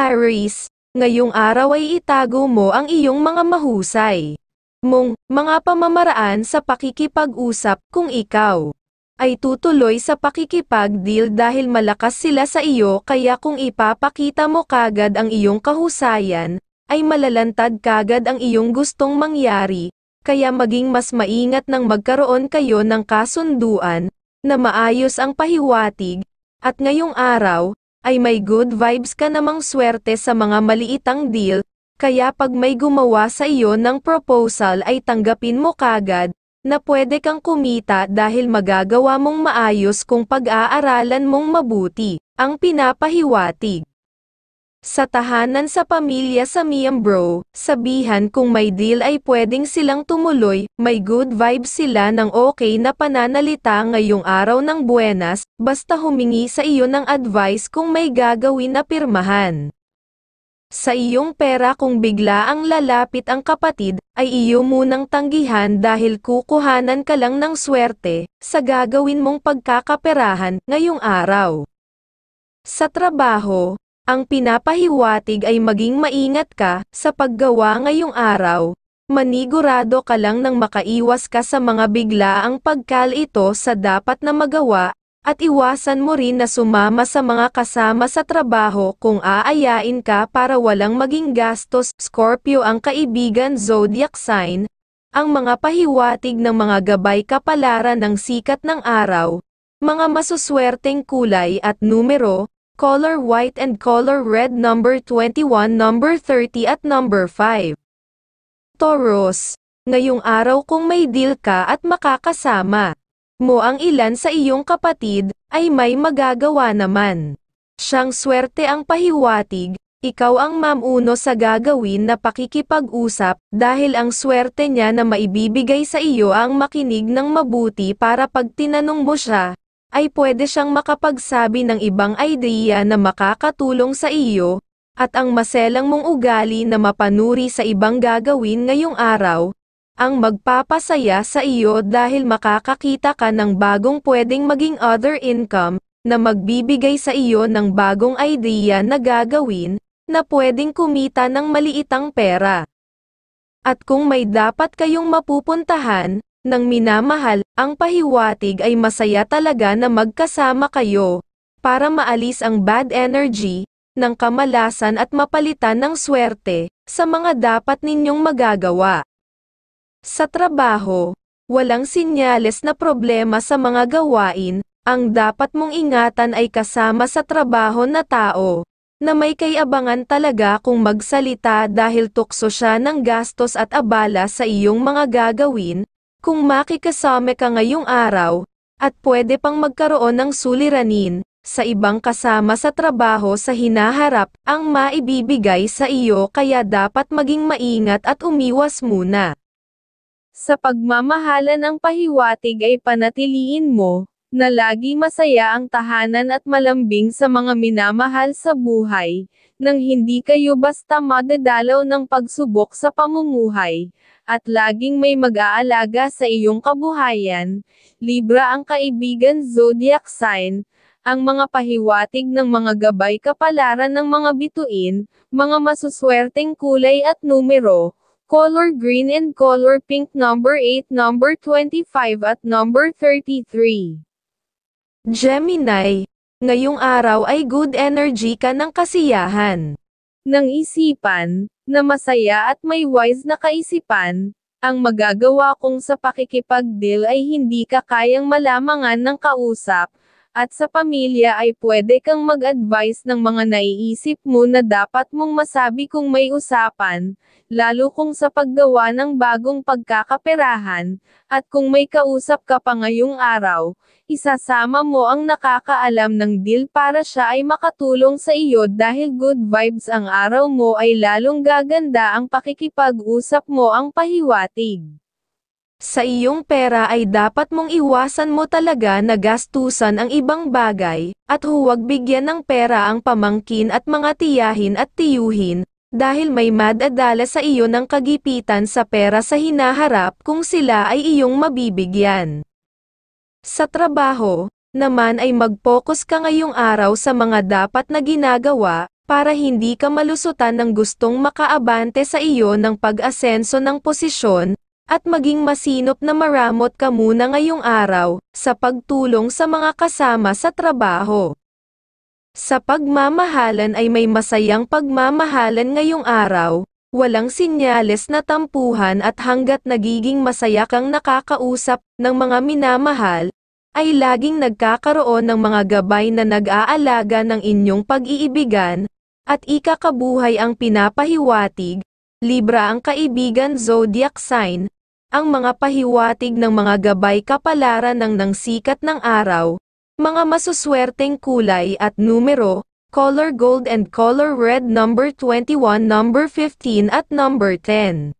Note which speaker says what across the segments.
Speaker 1: Aries, ngayong araw ay itago mo ang iyong mga mahusay mong mga pamamaraan sa pakikipag-usap kung ikaw ay tutuloy sa pakikipag-deal dahil malakas sila sa iyo, kaya kung ipapakita mo kagad ang iyong kahusayan, ay malalantad kagad ang iyong gustong mangyari, kaya maging mas maingat nang magkaroon kayo ng kasunduan na maayos ang pahiwatig, at ngayong araw ay may good vibes ka namang swerte sa mga maliitang deal, kaya pag may gumawa sa iyo ng proposal ay tanggapin mo kagad, na pwede kang kumita dahil magagawa mong maayos kung pag-aaralan mong mabuti ang pinapahiwatig. Sa tahanan sa pamilya sa miyembro, sabihan kung may deal ay pwedeng silang tumuloy, may good vibes sila ng okay na pananalita ngayong araw ng buenas, basta humingi sa iyo ng advice kung may gagawin na pirmahan. Sa iyong pera, kung bigla ang lalapit ang kapatid, ay iyo munang tanggihan dahil kukuhanan ka lang ng swerte sa gagawin mong pagkakaperahan ngayong araw. Sa trabaho, ang pinapahiwatig ay maging maingat ka sa paggawa ngayong araw, manigurado ka lang nang makaiwas ka sa mga biglaang pagkalito sa dapat na magawa, at iwasan mo rin na sumama sa mga kasama sa trabaho kung aayain ka para walang maging gastos. Scorpio ang kaibigan zodiac sign, ang mga pahiwatig ng mga gabay kapalaran ng sikat ng araw, mga masuswerteng kulay at numero, color white and color red, number 21, number 30 at number 5. Taurus, ngayong araw kung may deal ka at makakasama mo ang ilan sa iyong kapatid, ay may magagawa naman siyang swerte ang pahiwatig, ikaw ang mamuno sa gagawin na pakikipag-usap, dahil ang swerte niya na maibibigay sa iyo ang makinig ng mabuti para pag tinanong mo siya, ay pwede siyang makapagsabi ng ibang idea na makakatulong sa iyo, at ang maselang mong ugali na mapanuri sa ibang gagawin ngayong araw, ang magpapasaya sa iyo dahil makakakita ka ng bagong pwedeng maging other income, na magbibigay sa iyo ng bagong idea na gagawin, na pwedeng kumita ng maliitang pera. At kung may dapat kayong mapupuntahan ng minamahal, ang pahiwatig ay masaya talaga na magkasama kayo, para maalis ang bad energy, ng kamalasan at mapalitan ng swerte, sa mga dapat ninyong magagawa. Sa trabaho, walang sinyales na problema sa mga gawain, ang dapat mong ingatan ay kasama sa trabaho na tao, na may kayabangan talaga kung magsalita dahil tukso siya ng gastos at abala sa iyong mga gagawin. Kung makikasama ka ngayong araw, at pwede pang magkaroon ng suliranin, sa ibang kasama sa trabaho sa hinaharap, ang maibibigay sa iyo, kaya dapat maging maingat at umiwas muna. Sa pagmamahala ng pahiwatig ay panatiliin mo, na lagi masaya ang tahanan at malambing sa mga minamahal sa buhay, nang hindi kayo basta madadalaw ng pagsubok sa pamumuhay, at laging may mag-aalaga sa iyong kabuhayan. Libra ang kaibigan zodiac sign, ang mga pahiwatig ng mga gabay kapalaran ng mga bituin, mga masuswerteng kulay at numero, color green and color pink, number 8, number 25 at number 33. Gemini, ngayong araw ay good energy ka ng kasiyahan ng isipan, na masaya at may wise na kaisipan, ang magagawa kung sa pakikipag-deal ay hindi ka kayang malamangan ng kausap, at sa pamilya ay pwede kang mag-advise ng mga naiisip mo na dapat mong masabi kung may usapan, lalo kung sa paggawa ng bagong pagkakaperahan, at kung may kausap ka pa ngayong araw, isasama mo ang nakakaalam ng deal para siya ay makatulong sa iyo dahil good vibes ang araw mo, ay lalong gaganda ang pakikipag-usap mo ang pahiwatig. Sa iyong pera ay dapat mong iwasan mo talaga na gastusan ang ibang bagay, at huwag bigyan ng pera ang pamangkin at mga tiyahin at tiyuhin, dahil may madadala sa iyo ng kagipitan sa pera sa hinaharap kung sila ay iyong mabibigyan. Sa trabaho naman ay mag-focus ka ngayong araw sa mga dapat na ginagawa, para hindi ka malusutan ng gustong makaabante sa iyo ng pag-asenso ng posisyon, at maging masinop na maramot ka muna ngayong araw, sa pagtulong sa mga kasama sa trabaho. Sa pagmamahalan ay may masayang pagmamahalan ngayong araw, walang sinyales na tampuhan at hanggat nagiging masaya kang nakakausap ng mga minamahal, ay laging nagkakaroon ng mga gabay na nag-aalaga ng inyong pag-iibigan, at ikakabuhay ang pinapahiwatig, Libra ang kaibigan zodiac sign, ang mga pahiwatig ng mga gabay kapalaran ng sikat ng araw, mga masuswerteng kulay at numero, color gold and color red number 21, number 15 at number 10.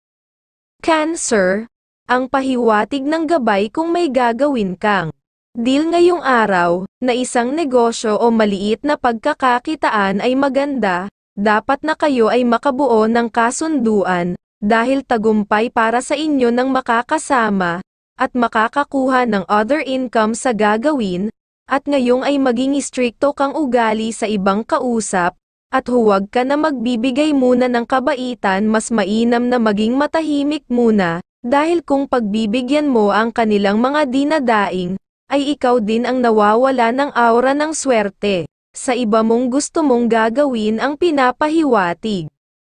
Speaker 1: Cancer, ang pahiwatig ng gabay kung may gagawin kang deal ngayong araw, na isang negosyo o maliit na pagkakakitaan ay maganda, dapat na kayo ay makabuo ng kasunduan, dahil tagumpay para sa inyo ng makakasama, at makakakuha ng other income sa gagawin, at ngayong ay maging istrikto kang ugali sa ibang kausap, at huwag ka na magbibigay muna ng kabaitan, mas mainam na maging matahimik muna, dahil kung pagbibigyan mo ang kanilang mga dinadaing, ay ikaw din ang nawawala ng aura ng swerte, sa iba mong gusto mong gagawin ang pinapahiwatig.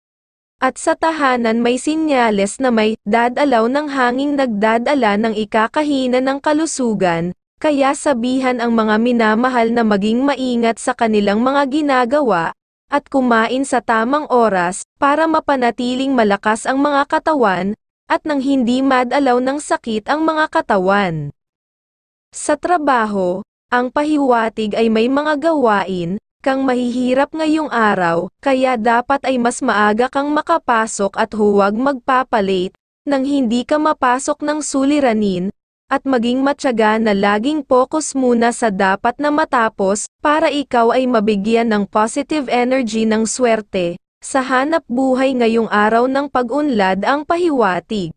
Speaker 1: At sa tahanan may sinyales na may dadalaw ng hanging nagdadala ng ikakahina ng kalusugan, kaya sabihan ang mga minamahal na maging maingat sa kanilang mga ginagawa, at kumain sa tamang oras, para mapanatiling malakas ang mga katawan, at nang hindi madalaw ng sakit ang mga katawan. Sa trabaho, ang pahiwatig ay may mga gawain kang mahihirap ngayong araw, kaya dapat ay mas maaga kang makapasok at huwag magpapalit, nang hindi ka mapasok ng suliranin, at maging matyaga na laging focus muna sa dapat na matapos, para ikaw ay mabigyan ng positive energy ng swerte. Sa hanap buhay ngayong araw ng pag-unlad ang pahiwatig.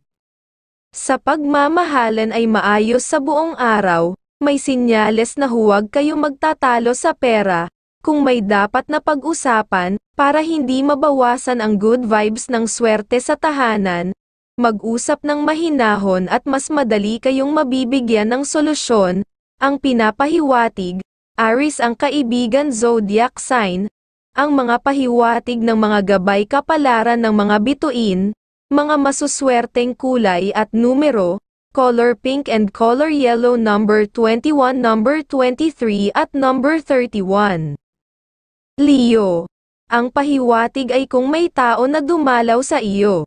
Speaker 1: Sa pagmamahalan ay maayos sa buong araw, may sinyales na huwag kayo magtatalo sa pera, kung may dapat na pag-usapan, para hindi mabawasan ang good vibes ng swerte sa tahanan, mag-usap ng mahinahon at mas madali kayong mabibigyan ng solusyon, ang pinapahiwatig, Aries ang kaibigan zodiac sign, ang mga pahiwatig ng mga gabay kapalaran ng mga bituin, mga masuswerteng kulay at numero, color pink and color yellow number 21, number 23 at number 31. Leo, ang pahiwatig ay kung may tao na dumalaw sa iyo.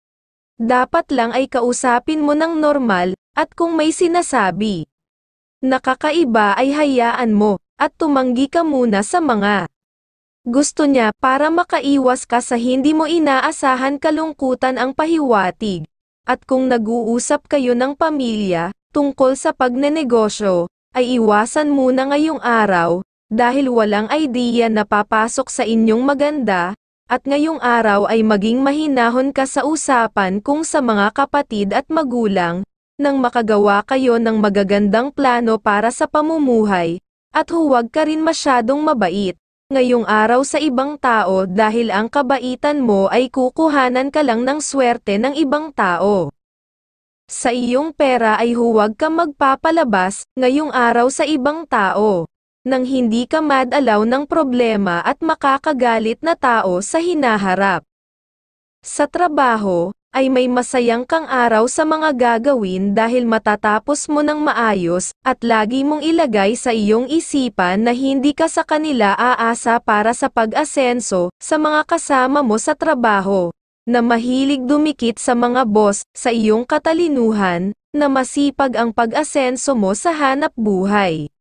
Speaker 1: Dapat lang ay kausapin mo ng normal, at kung may sinasabi nakakaiba ay hayaan mo, at tumanggi ka muna sa mga gusto niya para makaiwas ka sa hindi mo inaasahan kalungkutan ang pahiwatig. At kung nag-uusap kayo ng pamilya, tungkol sa pagnenegosyo, ay iwasan muna ngayong araw, dahil walang idea na papasok sa inyong maganda, at ngayong araw ay maging mahinahon ka sa usapan kung sa mga kapatid at magulang, nang makagawa kayo ng magagandang plano para sa pamumuhay, at huwag ka rin masyadong mabait ngayong araw sa ibang tao dahil ang kabaitan mo ay kukuhanan ka lang ng swerte ng ibang tao. Sa iyong pera ay huwag ka magpapalabas ngayong araw sa ibang tao, nang hindi ka madalaw ng problema at makakagalit na tao sa hinaharap. Sa trabaho, ay may masayang kang araw sa mga gagawin dahil matatapos mo ng maayos, at lagi mong ilagay sa iyong isipan na hindi ka sa kanila aasa para sa pag-asenso, sa mga kasama mo sa trabaho, na mahilig dumikit sa mga boss, sa iyong katalinuhan, na masipag ang pag-asenso mo sa hanap buhay.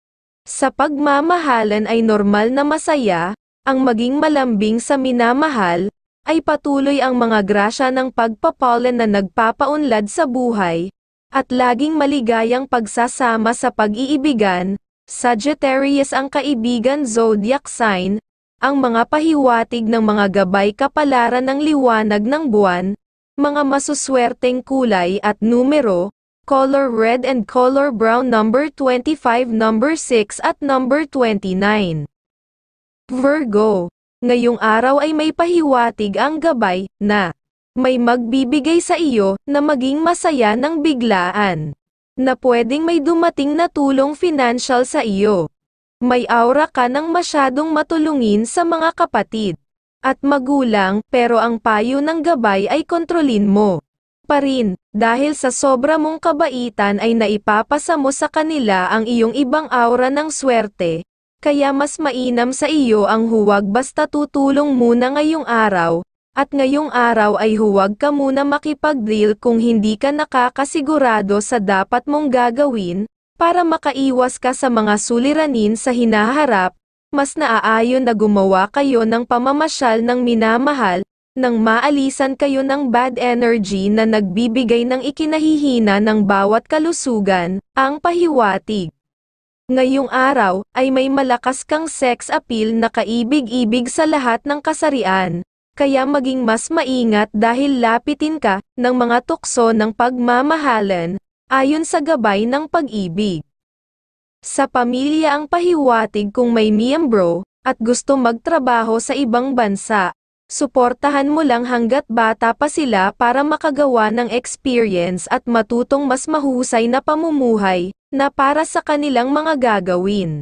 Speaker 1: Sa pagmamahalan ay normal na masaya, ang maging malambing sa minamahal, ay patuloy ang mga grasya ng pagpapalan na nagpapaunlad sa buhay, at laging maligayang pagsasama sa pag-iibigan. Sagittarius ang kaibigan zodiac sign, ang mga pahiwatig ng mga gabay kapalaran ng liwanag ng buwan, mga masuswerteng kulay at numero, color red and color brown number 25, number 6 at number 29. Virgo, Ngayong araw ay may pahiwatig ang gabay, na may magbibigay sa iyo, na maging masaya ng biglaan. Na pwedeng may dumating na tulong financial sa iyo. May aura ka ng masyadong matulungin sa mga kapatid at magulang, pero ang payo ng gabay ay kontrolin mo pa rin, dahil sa sobra mong kabaitan ay naipapasa mo sa kanila ang iyong ibang aura ng swerte, kaya mas mainam sa iyo ang huwag basta tutulong muna ngayong araw, at ngayong araw ay huwag ka muna makipag-deal kung hindi ka nakakasigurado sa dapat mong gagawin, para makaiwas ka sa mga suliranin sa hinaharap. Mas naaayon na gumawa kayo ng pamamasyal ng minamahal, nang maalisan kayo ng bad energy na nagbibigay ng ikinahihina ng bawat kalusugan, ang pahiwatig. Ngayong araw, ay may malakas kang sex appeal na kaibig-ibig sa lahat ng kasarian, kaya maging mas maingat dahil lapitin ka ng mga tukso ng pagmamahalan, ayon sa gabay ng pag-ibig. Sa pamilya ang pahiwatig kung may miyembro, at gusto magtrabaho sa ibang bansa, suportahan mo lang hanggat bata pa sila para makagawa ng experience at matutong mas mahusay na pamumuhay, na para sa kanilang mga gagawin.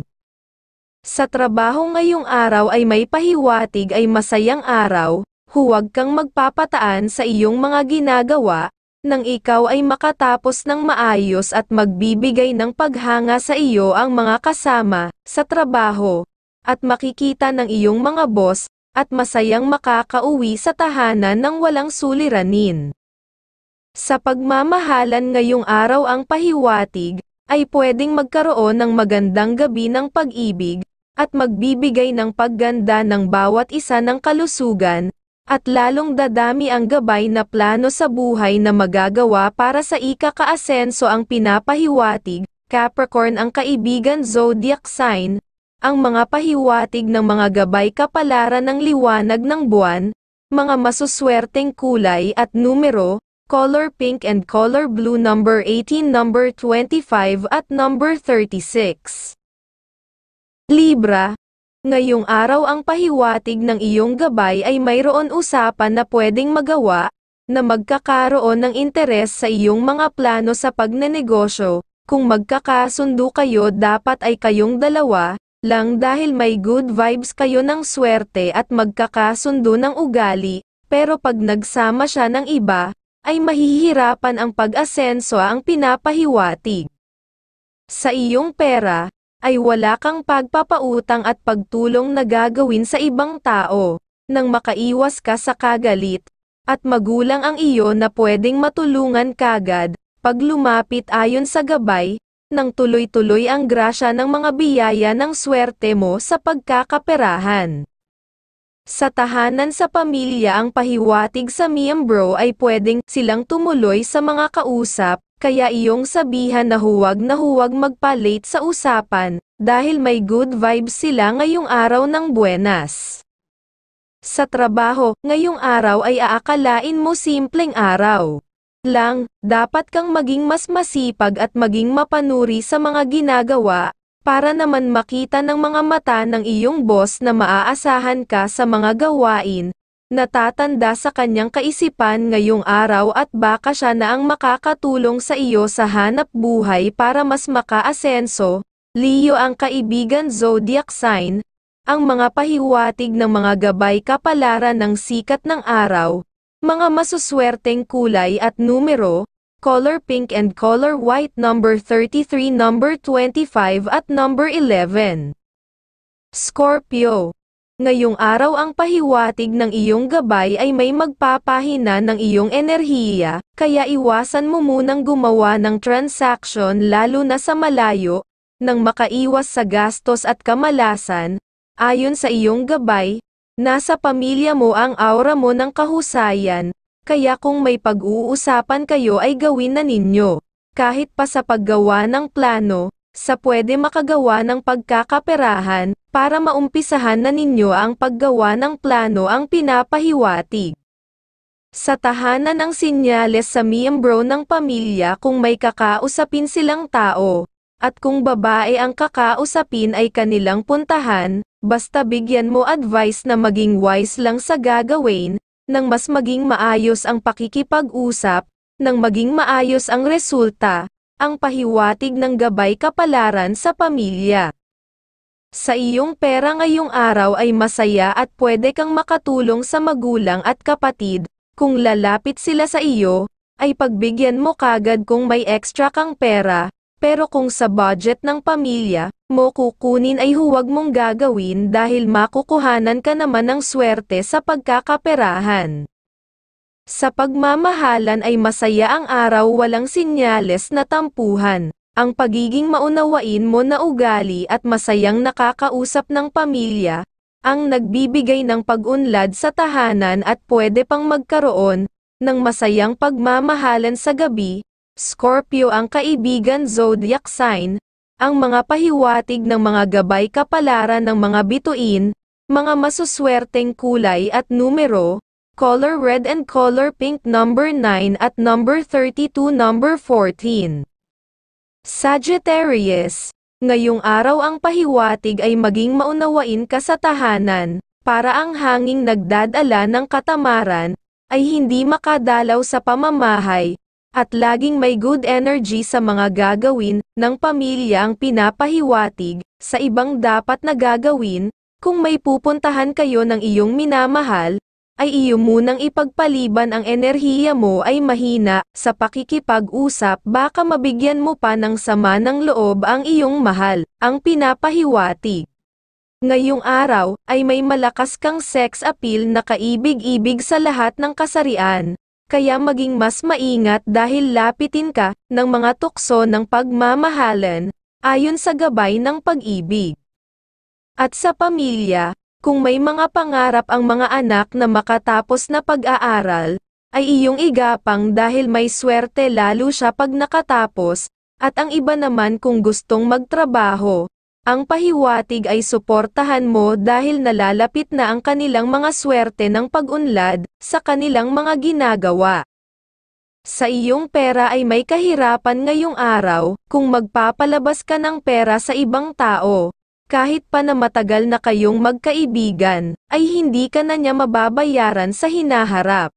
Speaker 1: Sa trabaho ngayong araw ay may pahiwatig ay masayang araw, huwag kang magpapataan sa iyong mga ginagawa, nang ikaw ay makatapos ng maayos at magbibigay ng paghanga sa iyo ang mga kasama sa trabaho, at makikita ng iyong mga boss, at masayang makakauwi sa tahanan ng walang suliranin. Sa pagmamahalan ngayong araw ang pahiwatig, ay pwedeng magkaroon ng magandang gabi ng pag-ibig, at magbibigay ng pagganda ng bawat isa ng kalusugan, at lalong dadami ang gabay na plano sa buhay na magagawa para sa ikaka-asenso ang pinapahiwatig. Capricorn ang kaibigan zodiac sign, ang mga pahiwatig ng mga gabay kapalaran ng liwanag ng buwan, mga masuswerteng kulay at numero, color pink and color blue, number 18, number 25 at number 36. Libra, ngayong araw ang pahiwatig ng iyong gabay ay mayroon usapan na pwedeng magawa, na magkakaroon ng interes sa iyong mga plano sa pagnenegosyo. Kung magkakasundo kayo dapat ay kayong dalawa lang dahil may good vibes kayo ng swerte at magkakasundo ng ugali, pero pag nagsama siya ng iba, ay mahihirapan ang pag-asenso ang pinapahiwatig. Sa iyong pera, ay wala kang pagpapautang at pagtulong na gagawin sa ibang tao, nang makaiwas ka sa kagalit, at magulang ang iyo na pwedeng matulungan kagad, pag lumapit ayon sa gabay, nang tuloy-tuloy ang grasya ng mga biyaya ng swerte mo sa pagkakaperahan. Sa tahanan sa pamilya ang pahiwatig sa miyembro ay pwedeng silang tumuloy sa mga kausap, kaya iyong sabihan na huwag magpa-late sa usapan, dahil may good vibes sila ngayong araw ng buenas. Sa trabaho, ngayong araw ay aakalain mo simpleng araw lang, dapat kang maging mas masipag at maging mapanuri sa mga ginagawa, para naman makita ng mga mata ng iyong boss na maaasahan ka sa mga gawain, natatanda sa kanyang kaisipan ngayong araw at baka siya na ang makakatulong sa iyo sa hanap buhay para mas makaasenso. Leo ang kaibigan zodiac sign, ang mga pahiwatig ng mga gabay kapalaran ng sikat ng araw, mga masuswerteng kulay at numero, color pink and color white, number 33, number 25 at number 11. Scorpio, ngayong araw ang pahiwatig ng iyong gabay ay may magpapahina ng iyong enerhiya, kaya iwasan mo munang gumawa ng transaction lalo na sa malayo, nang makaiwas sa gastos at kamalasan. Ayon sa iyong gabay, nasa pamilya mo ang aura mo ng kahusayan, kaya kung may pag-uusapan kayo ay gawin na ninyo, kahit pa sa paggawa ng plano, sa pwede makagawa ng pagkakaperahan, para maumpisahan na ninyo ang paggawa ng plano ang pinapahiwatig. Sa tahanan ang sinyales sa miyembro ng pamilya kung may kakausapin silang tao, At kung babae ang kakausapin ay kanilang puntahan, basta bigyan mo advice na maging wise lang sa gagawin, nang mas maging maayos ang pakikipag-usap, nang maging maayos ang resulta, ang pahiwatig ng gabay kapalaran sa pamilya. Sa iyong pera ngayong araw ay masaya at pwede kang makatulong sa magulang at kapatid, kung lalapit sila sa iyo, ay pagbigyan mo kagad kung may extra kang pera. Pero kung sa budget ng pamilya mo kukunin ay huwag mong gagawin dahil makukuhanan ka naman ng swerte sa pagkakaperahan. Sa pagmamahalan ay masaya ang araw, walang sinyales na tampuhan. Ang pagiging maunawain mo na ugali at masayang nakakausap ng pamilya, ang nagbibigay ng pag-unlad sa tahanan at pwede pang magkaroon ng masayang pagmamahalan sa gabi. Scorpio ang kaibigan zodiac sign, ang mga pahiwatig ng mga gabay kapalaran ng mga bituin, mga masuswerteng kulay at numero, color red and color pink number 9 at number 32 number 14. Sagittarius, ngayong araw ang pahiwatig ay maging maunawain ka sa tahanan, para ang hanging nagdadala ng katamaran, ay hindi makadalaw sa pamamahay, at laging may good energy sa mga gagawin ng pamilya ang pinapahiwatig, sa ibang dapat na gagawin, kung may pupuntahan kayo ng iyong minamahal, ay iyo munang ipagpaliban ang enerhiya mo ay mahina, sa pakikipag-usap baka mabigyan mo pa ng sama ng loob ang iyong mahal, ang pinapahiwatig. Ngayong araw, ay may malakas kang sex appeal na kaibig-ibig sa lahat ng kasarian. Kaya maging mas maingat dahil lapitin ka ng mga tukso ng pagmamahalan, ayon sa gabay ng pag-ibig. At sa pamilya, kung may mga pangarap ang mga anak na makatapos na pag-aaral, ay iyong igapang dahil may swerte lalo siya pag nakatapos, at ang iba naman kung gustong magtrabaho, ang pahiwatig ay suportahan mo dahil nalalapit na ang kanilang mga swerte ng pag-unlad sa kanilang mga ginagawa. Sa iyong pera ay may kahirapan ngayong araw, kung magpapalabas ka ng pera sa ibang tao, kahit pa na matagal na kayong magkaibigan, ay hindi ka na niya mababayaran sa hinaharap.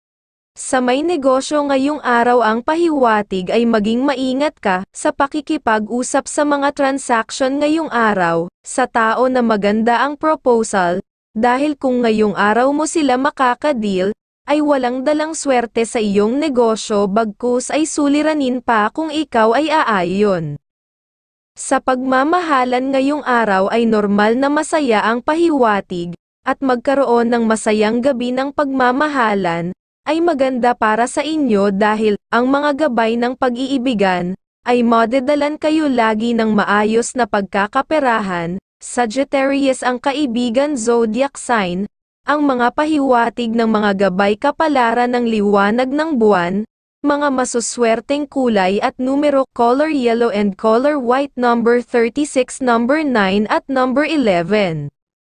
Speaker 1: Sa may negosyo ngayong araw ang pahiwatig ay maging maingat ka sa pakikipag-usap sa mga transaction ngayong araw, sa tao na maganda ang proposal, dahil kung ngayong araw mo sila makakadeal, ay walang dalang swerte sa iyong negosyo bagkus ay suliranin pa kung ikaw ay aayon. Sa pagmamahalan ngayong araw ay normal na masaya ang pahiwatig, at magkaroon ng masayang gabi ng pagmamahalan, ay maganda para sa inyo dahil, ang mga gabay ng pag-iibigan, ay madedalan kayo lagi ng maayos na pagkakaperahan. Sagittarius ang kaibigan zodiac sign, ang mga pahiwatig ng mga gabay kapalaran ng liwanag ng buwan, mga masuswerteng kulay at numero, color yellow and color white number 36 number 9 at number 11.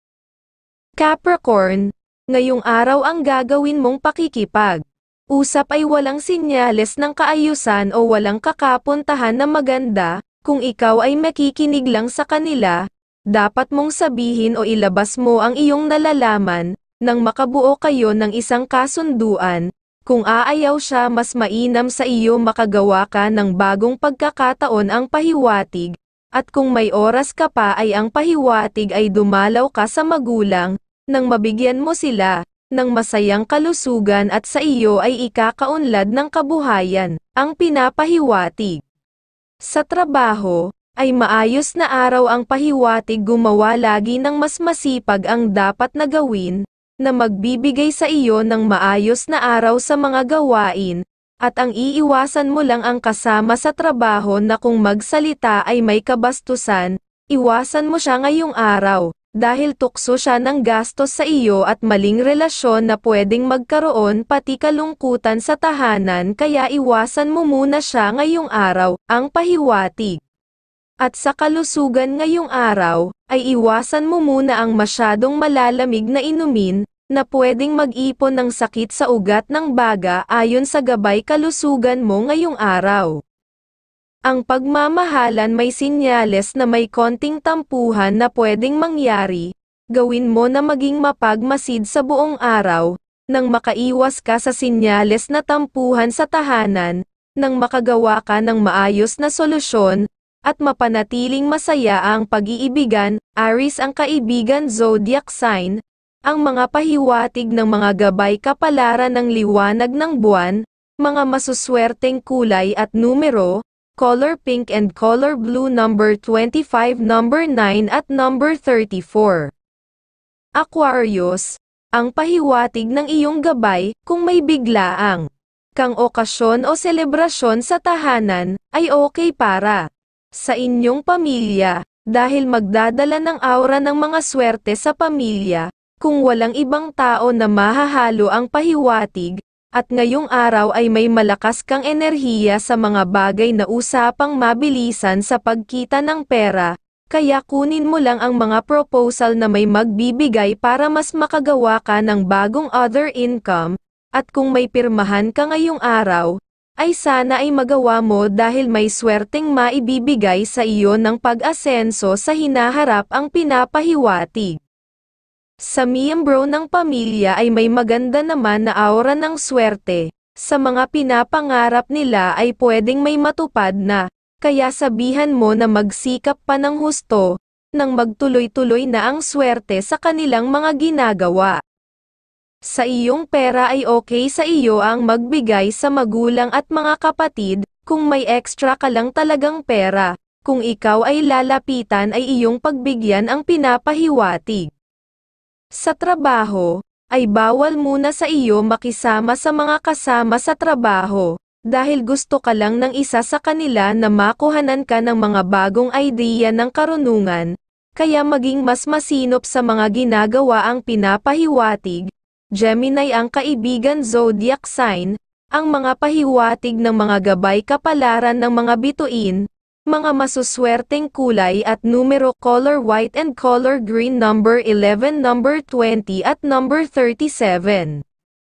Speaker 1: Capricorn, ngayong araw ang gagawin mong pakikipag-usap ay walang sinyales ng kaayusan o walang kakapuntahan na maganda, kung ikaw ay makikinig lang sa kanila, dapat mong sabihin o ilabas mo ang iyong nalalaman, nang makabuo kayo ng isang kasunduan. Kung aayaw siya mas mainam sa iyo makagawa ka ng bagong pagkakataon ang pahiwatig, at kung may oras ka pa ay ang pahiwatig ay dumalaw ka sa magulang, nang mabigyan mo sila ng masayang kalusugan at sa iyo ay ikakaunlad ng kabuhayan, ang pinapahiwatig. Sa trabaho, ay maayos na araw ang pahiwatig, gumawa lagi ng mas masipag ang dapat na gawin, na magbibigay sa iyo ng maayos na araw sa mga gawain, at ang iiwasan mo lang ang kasama sa trabaho na kung magsalita ay may kabastusan, iwasan mo siya ngayong araw. Dahil tukso siya ng gastos sa iyo at maling relasyon na pwedeng magkaroon pati kalungkutan sa tahanan, kaya iwasan mo muna siya ngayong araw, ang pahiwatig. At sa kalusugan ngayong araw, ay iwasan mo muna ang masyadong malalamig na inumin, na pwedeng mag-ipon ng sakit sa ugat ng baga ayon sa gabay kalusugan mo ngayong araw. Ang pagmamahalan may sinyales na may konting tampuhan na pwedeng mangyari. Gawin mo na maging mapagmasid sa buong araw, nang makaiwas ka sa sinyales na tampuhan sa tahanan, nang makagawa ka ng maayos na solusyon, at mapanatiling masaya ang pag-iibigan. Aries ang kaibigan zodiac sign, ang mga pahiwatig ng mga gabay kapalaran ng liwanag ng buwan, mga masuswerteng kulay at numero, color pink and color blue, number 25, number 9 at number 34. Aquarius, ang pahiwatig ng iyong gabay, kung may biglaang kang okasyon o selebrasyon sa tahanan, ay okay para sa inyong pamilya, dahil magdadala ng aura ng mga swerte sa pamilya, kung walang ibang tao na mahahalo ang pahiwatig. At ngayong araw ay may malakas kang enerhiya sa mga bagay na usapang mabilisan sa pagkita ng pera, kaya kunin mo lang ang mga proposal na may magbibigay para mas makagawa ka ng bagong other income, at kung may pirmahan ka ngayong araw, ay sana ay magawa mo dahil may swerteng maibibigay sa iyo ng pag-asenso sa hinaharap ang pinapahiwatig. Sa miyembro ng pamilya ay may maganda naman na aura ng swerte, sa mga pinapangarap nila ay pwedeng may matupad na, kaya sabihan mo na magsikap pa ng husto, nang magtuloy-tuloy na ang swerte sa kanilang mga ginagawa. Sa iyong pera ay okay sa iyo ang magbigay sa magulang at mga kapatid, kung may extra ka lang talagang pera, kung ikaw ay lalapitan ay iyong pagbigyan ang pinapahiwatig. Sa trabaho, ay bawal muna sa iyo makisama sa mga kasama sa trabaho, dahil gusto ka lang ng isa sa kanila na makuhanan ka ng mga bagong idea ng karunungan, kaya maging mas masinop sa mga ginagawa ang pinapahiwatig. Gemini ang kaibigan zodiac sign, ang mga pahiwatig ng mga gabay kapalaran ng mga bituin, mga masuswerteng kulay at numero, color white and color green, number 11, number 20 at number 37.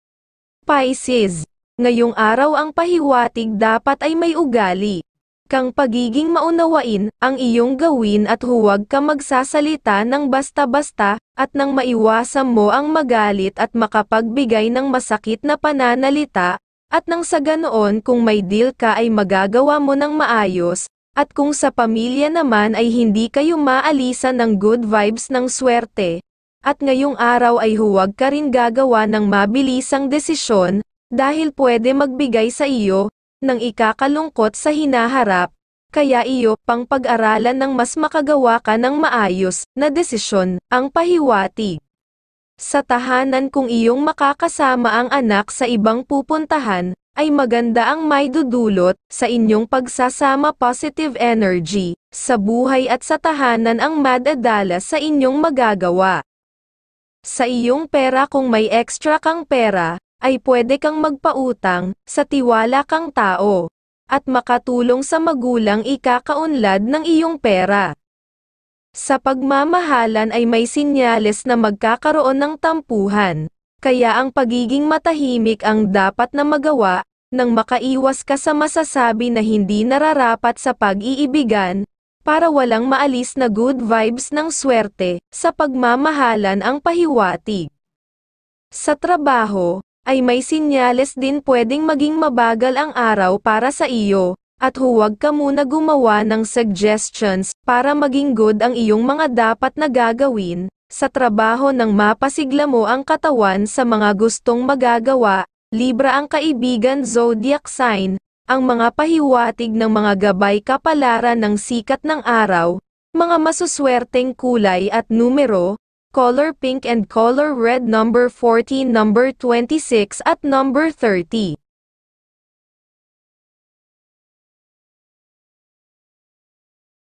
Speaker 1: Pisces, ngayong araw ang pahiwatig dapat ay may ugali kang pagiging maunawain ang iyong gawin at huwag ka magsasalita ng basta-basta, at nang maiwasan mo ang magalit at makapagbigay ng masakit na pananalita, at nang sa ganoon kung may deal ka ay magagawa mo ng maayos. At kung sa pamilya naman ay hindi kayo maalisan ng good vibes ng swerte, at ngayong araw ay huwag ka rin gagawa ng mabilisang desisyon, dahil pwede magbigay sa iyo ng ikakalungkot sa hinaharap, kaya iyo pang pag-aralan ng mas makagawa ka ng maayos na desisyon, ang pahiwatig. Sa tahanan kung iyong makakasama ang anak sa ibang pupuntahan, ay maganda ang maidudulot sa inyong pagsasama positive energy, sa buhay at sa tahanan ang madadala sa inyong magagawa. Sa iyong pera kung may extra kang pera, ay pwede kang magpautang, sa tiwala kang tao, at makatulong sa magulang ikakaunlad ng iyong pera. Sa pagmamahalan ay may sinyales na magkakaroon ng tampuhan. Kaya ang pagiging matahimik ang dapat na magawa, nang makaiwas ka sa masasabi na hindi nararapat sa pag-iibigan, para walang maalis na good vibes ng swerte, sa pagmamahalan ang pahiwatig. Sa trabaho, ay may sinyales din pwedeng maging mabagal ang araw para sa iyo, at huwag ka muna gumawa ng suggestions, para maging good ang iyong mga dapat na gagawin. Sa trabaho nang mapasigla mo ang katawan sa mga gustong magagawa, Libra ang kaibigan zodiac sign, ang mga pahiwatig ng mga gabay kapalaran ng sikat ng araw, mga masuswerteng kulay at numero, color pink and color red, number 14, number 26 at number 30.